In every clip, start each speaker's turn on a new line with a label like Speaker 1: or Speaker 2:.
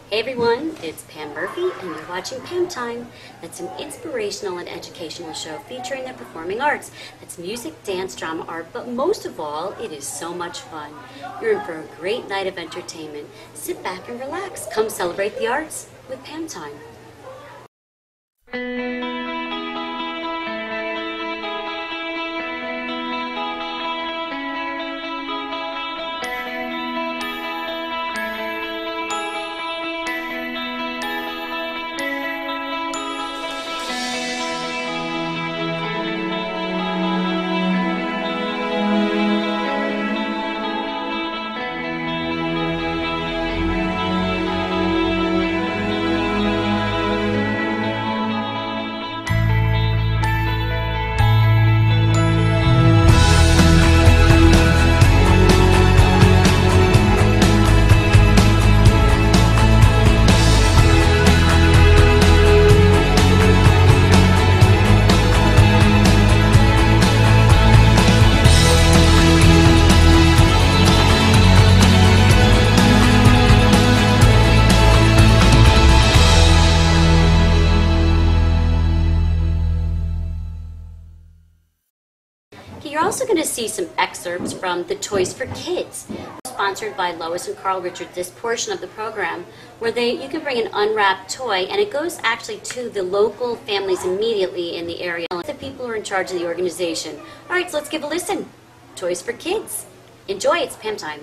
Speaker 1: Hey everyone, it's Pam Murphy and you're watching PAM Time. That's an inspirational and educational show featuring the performing arts. That's music, dance, drama, art, but most of all, it is so much fun. You're in for a great night of entertainment. Sit back and relax. Come celebrate the arts with PAM Time. You're also going to see some excerpts from the Toys for Kids, sponsored by Lois and Carl Richard, this portion of the program, where you can bring an unwrapped toy, and it goes actually to the local families immediately in the area, the people who are in charge of the organization. All right, so let's give a listen. Toys for Kids. Enjoy, it's PAM Time.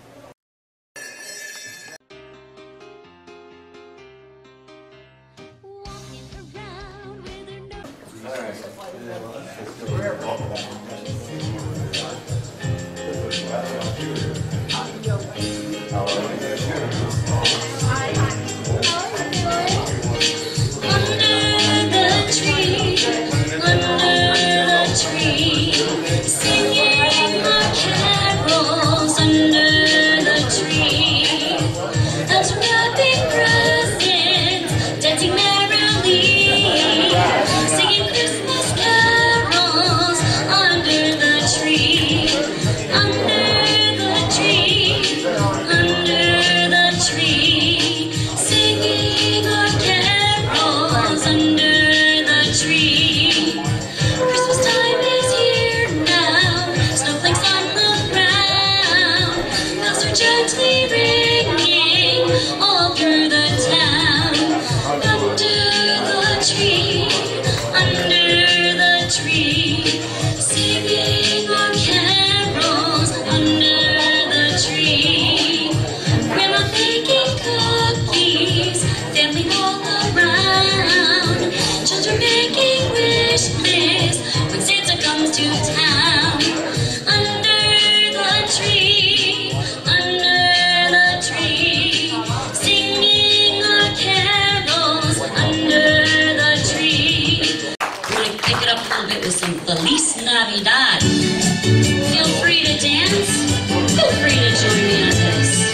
Speaker 2: Feliz Navidad. Feel free to dance. Feel free to join me on this.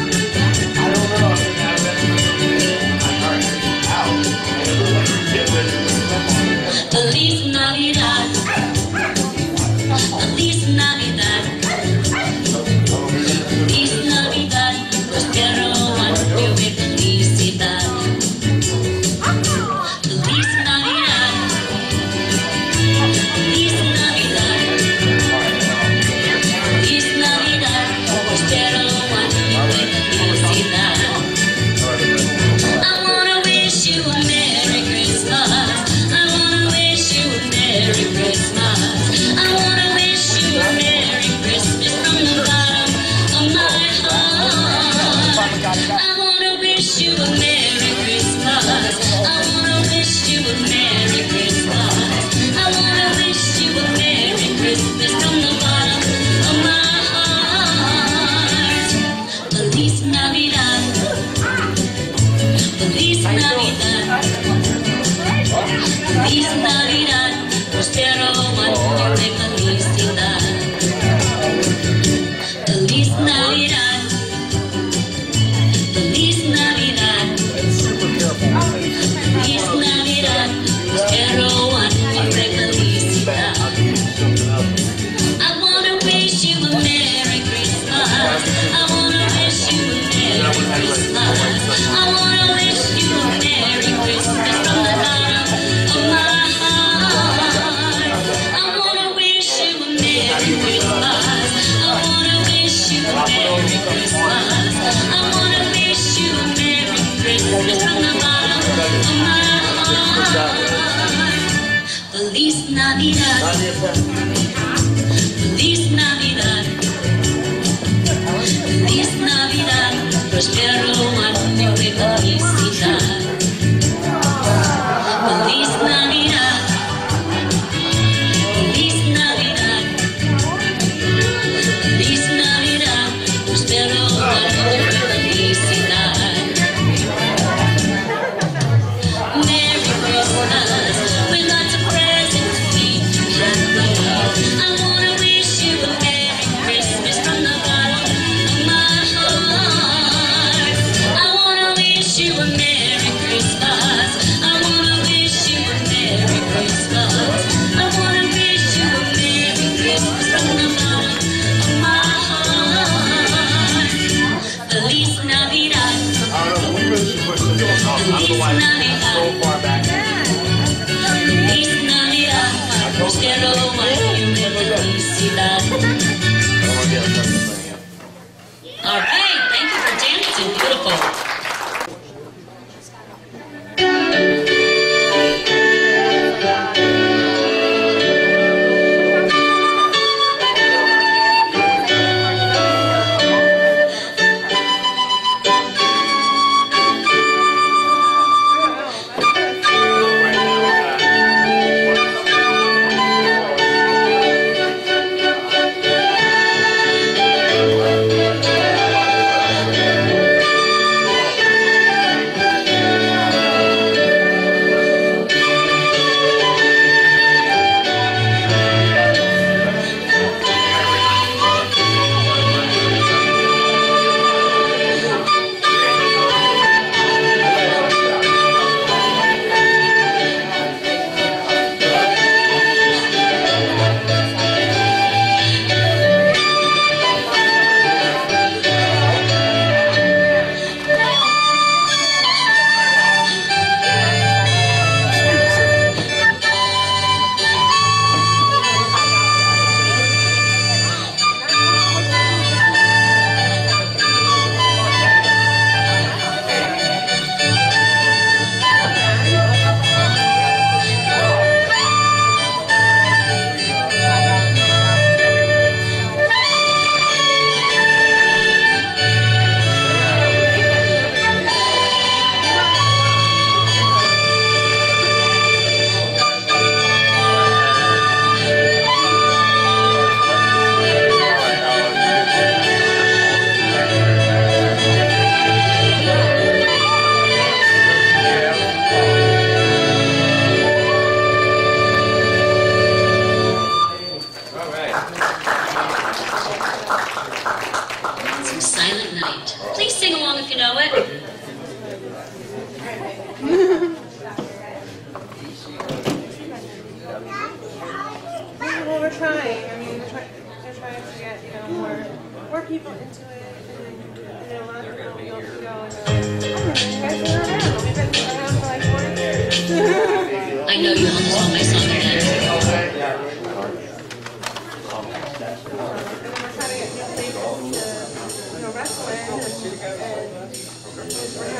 Speaker 2: Feliz Navidad. Feliz Navidad. Feliz Navidad. Prospero año de felicidad. Feliz Navidad. Feliz Navidad. Christmas from the bottom of my heart. Feliz Navidad. Feliz Navidad. Feliz Navidad. Prospero año de felicidad. Feliz Navidad. Feliz Navidad. Feliz Navidad. Prospero año de felicidad. Merry Christmas with lots of presents to be happy. I wanna wish you a Merry Christmas from the bottom of my heart. I wanna wish you a Merry Christmas. I wanna wish you a Merry Christmas. I wanna wish you a Merry Christmas from the bottom of my heart. Feliz Navidad. Feliz Navidad. Feliz Navidad. Prospero año de felicidad. All right, thank you for dancing. Beautiful.
Speaker 3: Well, we're trying. I mean, they're trying to get, more people into it. And, a lot of people don't know. You guys are around. We've been around for like 40 years.
Speaker 2: I know you almost want my song again.
Speaker 3: And then we're trying to get new places to, wrestle in. And we're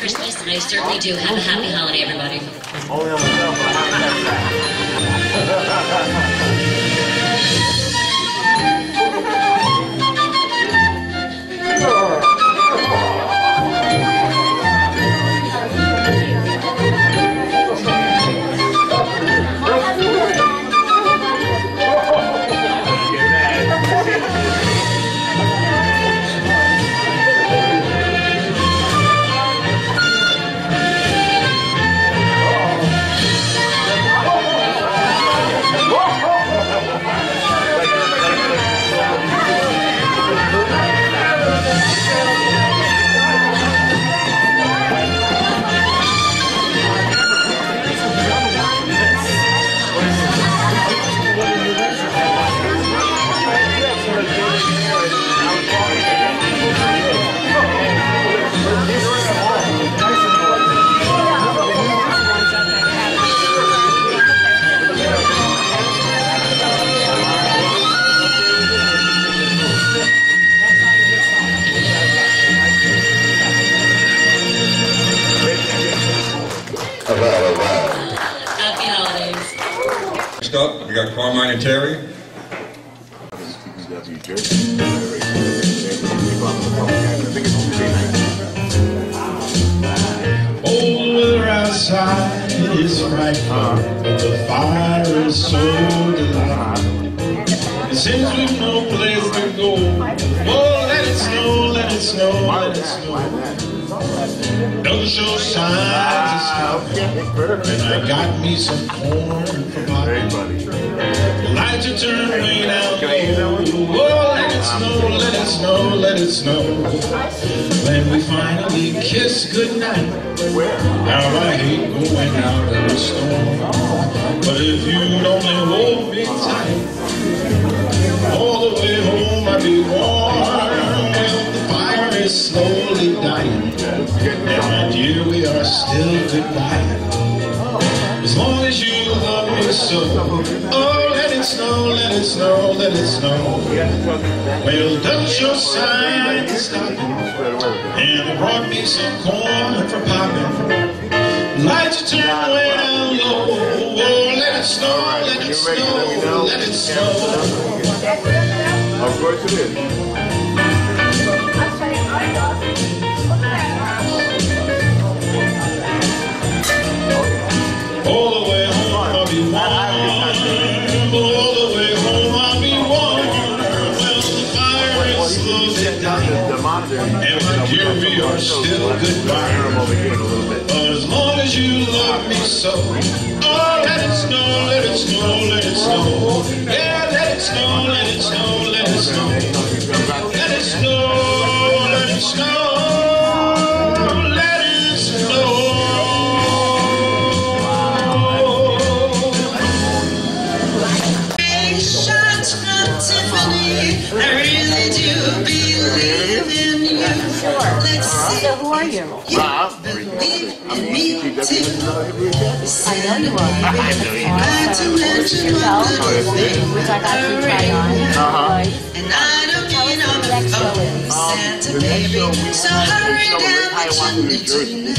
Speaker 2: Christmas, and I certainly do. Have a happy holiday, everybody.
Speaker 4: Only on myself, but I haven't
Speaker 5: Up, we got Carmine and Terry.
Speaker 6: TWC Jersey.
Speaker 7: Old weather outside is frightful, but the fire is so delightful. And since we've no place to go, oh, let it snow, let it snow, let it snow. Don't show signs of stopping, and I got me some corn for my the lights are turned way down low. Oh, let it snow, let it snow, let it snow. When we finally kiss goodnight, how I hate going out in the storm. But if you'd only hold me tight, all the way home I'd be warm. Well, the fire is slowly dying, and my dear, we are still goodbye. As long as you love me so. Oh, let it snow, let it snow, let it snow. Well, don't show signs of stopping. And I brought me some corn for popping. Lights are turned way down low. Oh, let it snow, let it snow, let it snow.
Speaker 6: Of course it is.
Speaker 7: All the way home I'll be warm. All the way home I'll be warm. Well, the fire is slowly dying, and my dear, we are still goodbye. But as long as you love me so, oh, let it snow, let it snow, let it snow. Yeah, let it snow, let it snow, let it snow. Let it snow, let it snow, let it snow.
Speaker 2: I really do believe in you. Let's see.
Speaker 1: So who are you?
Speaker 2: Believe in me too.
Speaker 1: I know you are.
Speaker 2: Not to mention
Speaker 1: yourself,
Speaker 2: one little thing.
Speaker 1: which I got to try on.
Speaker 2: And I don't mean I'm Santa baby. So hurry down the chimney tonight.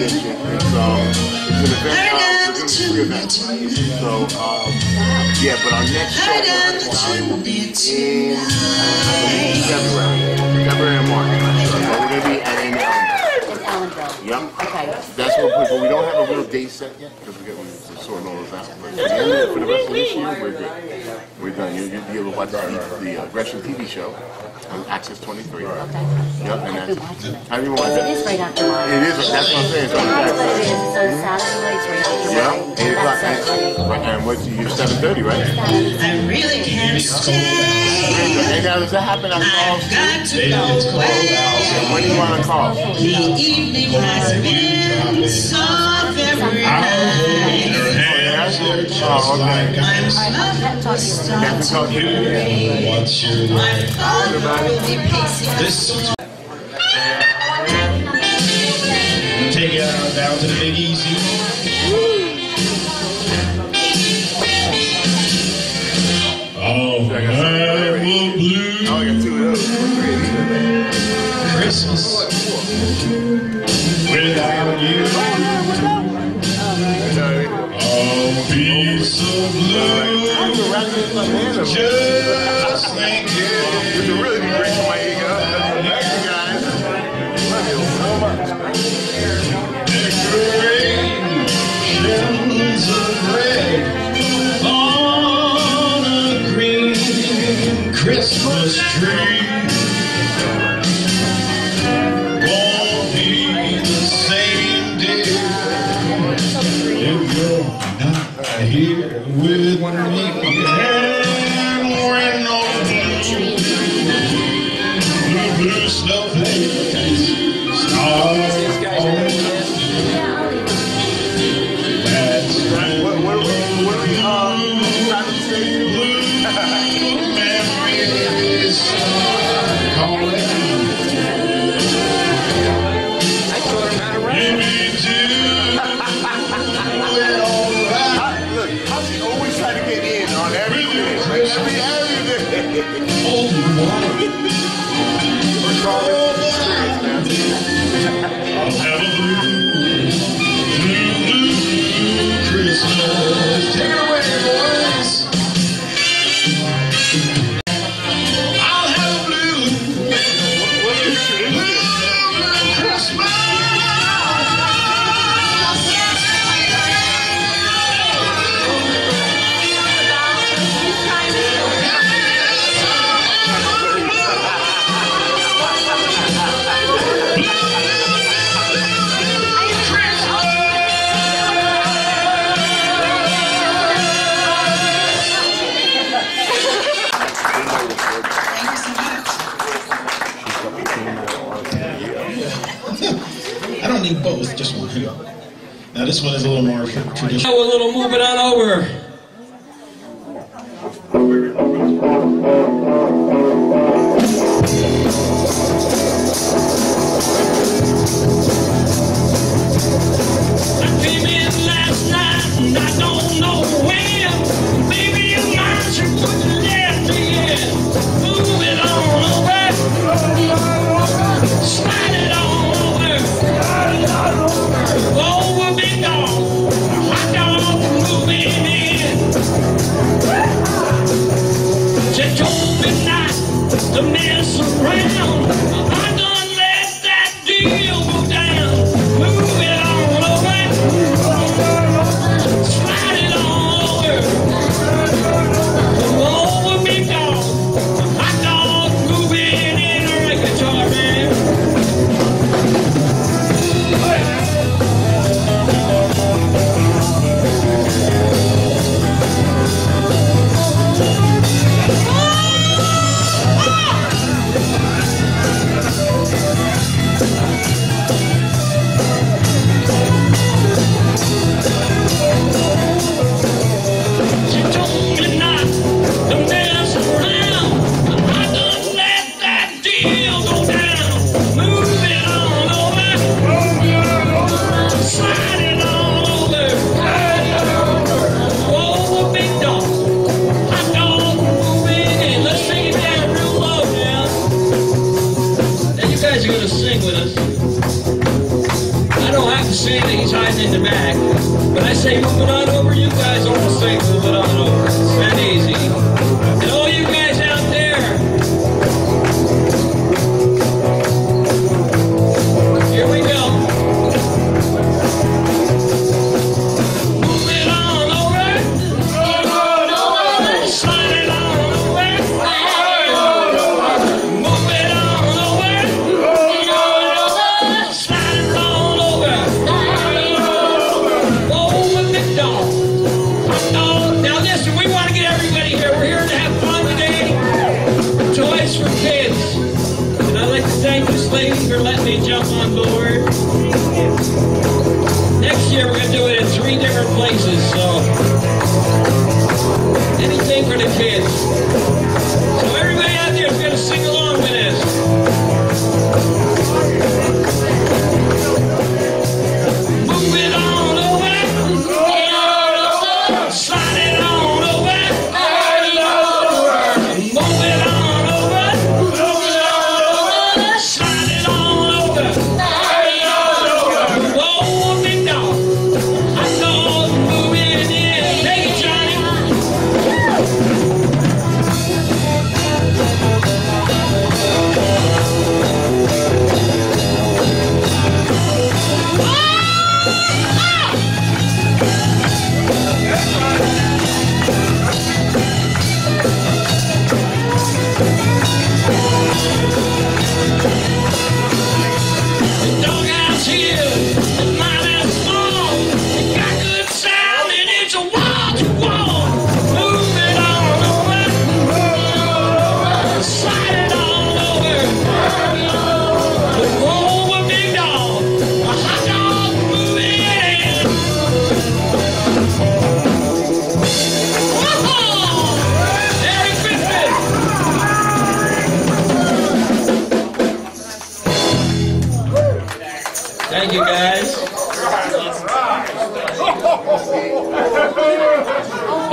Speaker 2: Hurry down the chimney tonight.
Speaker 6: Yeah, but our next show
Speaker 2: Hurry down the chimney tonight.
Speaker 6: February and March. We're going to be at
Speaker 1: Ellenville.
Speaker 6: Yep.
Speaker 1: Okay.
Speaker 6: That's what we don't have a real date set yet because we're sorting all those out. But for the rest of this year, we're good. We're done. You'll be able to watch the Gresham TV show on Access 23.
Speaker 1: Okay.
Speaker 6: Yep, and that's how you
Speaker 1: It is right after mine.
Speaker 6: It is. That's what I'm saying.
Speaker 1: That's what it is. It's on Saturday nights right after
Speaker 6: Yeah,
Speaker 1: mine.
Speaker 6: 8 o'clock.
Speaker 1: That's
Speaker 6: And what's you 7:30, right?
Speaker 2: I really can't stay.
Speaker 6: Hey, now does that happen on calls?
Speaker 2: Got to go away.
Speaker 6: When do you want to call?
Speaker 2: The evening has been so very nice.
Speaker 6: Oh, okay.
Speaker 2: My mother will start to worry. My father will be pacing.
Speaker 7: Take it down to the Big Easy. Oh, I will blue.
Speaker 6: Oh, I got 2 of those.
Speaker 7: Christmas without It's so blue, just thinking.
Speaker 6: This will really be great for my ego. Thank you guys. Love you so much.
Speaker 7: Extra rain, shells of red on a green Christmas tree. Won't be the same day if you're not here with me. And we're no blue snowflakes, stars. That's right.
Speaker 6: What are we trying to say?
Speaker 7: Memories calling.
Speaker 6: Look, how's he always trying to get in on everything? Everything.
Speaker 7: Oh, I'll have a blue Christmas. Take it away, boys. I'll have a blue Christmas. I don't need both, just one. Now this one is a little more traditional.
Speaker 8: Now a little moving on over. I came in last night and I don't know when. Maybe your mind should put the left in. Move it on over. Slide it on over. Over big dog. Hot dog moving in. She told me not to mess around. I done let that deal go down. Move it on over. Slide it on over. Over big dog. Hot dog moving in. All right, guitar man. She told me not to mess around. I done let that deal go down. Move it on over. Slide it on over. Over big dog. Hot dog moving in. Let's sing it down real low now. Now you guys are gonna sing with us. I don't have to say that he's hiding in the back. But I say move it on over, you guys all say move it on over. It's that easy. And all you guys out there, here we go. Move it on over. Slide it on over. Move it on over. Slide it on over. Over big dog. Hot dog. Now listen, we want to get everybody here. We're here to have fun today. Toys for kids. And I'd like to thank this lady for letting me jump on board. Next year we're going to do it in 3 different places, so anything for the kids. So everybody out there is going to sing along with us. Move it on over. Slide it on over. Move it on over. Slide it on over. Whoa, big dog. Hot dog moving in.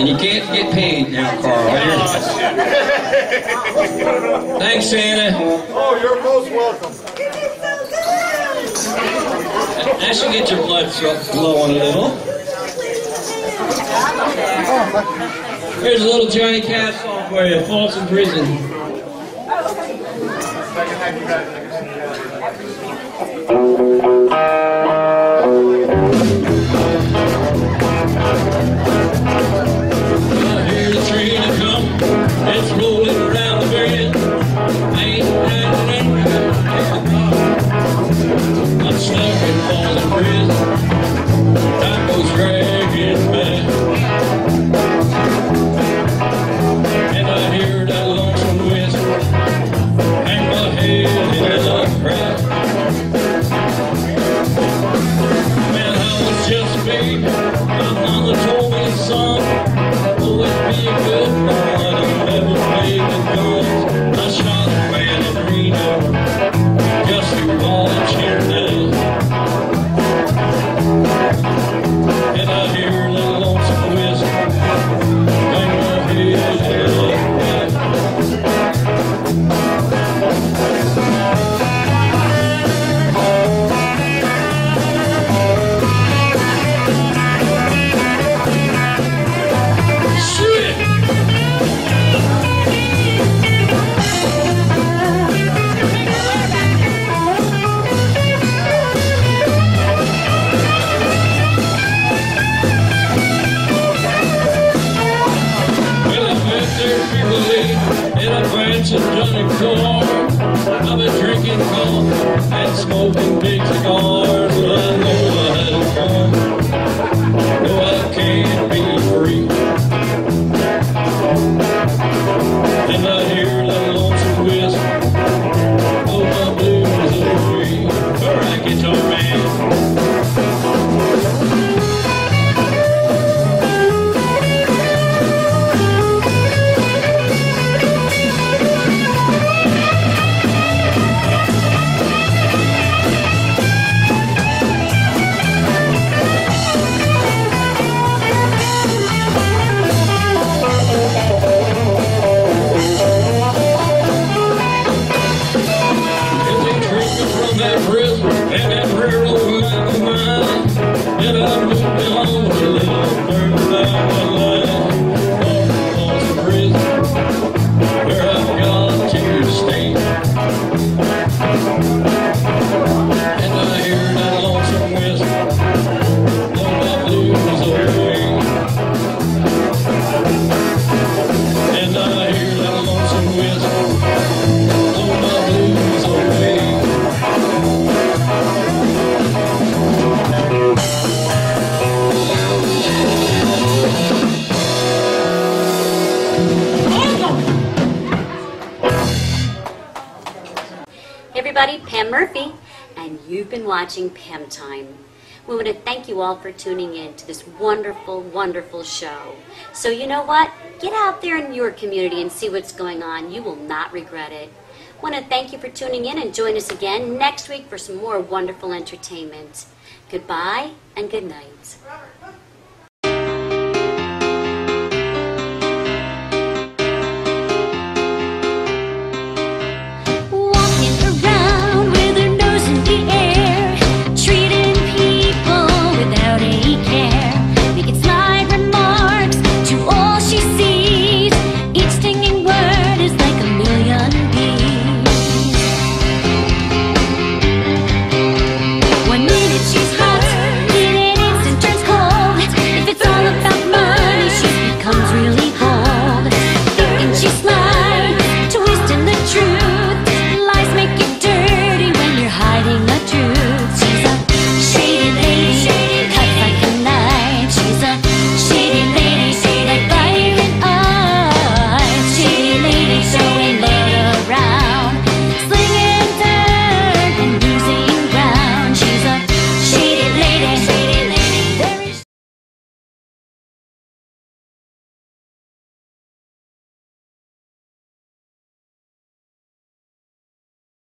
Speaker 8: And you can't get paid now, Carl. Thanks, Santa.
Speaker 4: Oh, you're most welcome.
Speaker 8: That should get your blood flowing a little. Here's a little Johnny Cash song for you, Folsom Prison. I hear the train a come, it's rolling around the bend. I'm stuck in Folsom Prison, time goes dragging back. And I hear that lonesome whistle, hang my head in a crack. Man, I was just a baby, my mama told me, son, always be a good boy, don't ever play with guns. I shot a man in Reno, just to volunteer now. And I hear that lonesome whistle, hang my head in a crack. In a branch of Johnny Car, I've been drinking coffee and smoking big cigars, but I know I had it fun. No, I can't be free. And I hear that lonesome whistle, oh, my blues away. All right, guitar man.
Speaker 1: Everybody, Pam Murphy, and you've been watching PAM Time. We want to thank you all for tuning in to this wonderful, wonderful show. So you know what? Get out there in your community and see what's going on. You will not regret it. I want to thank you for tuning in and join us again next week for some more wonderful entertainment. Goodbye and good night.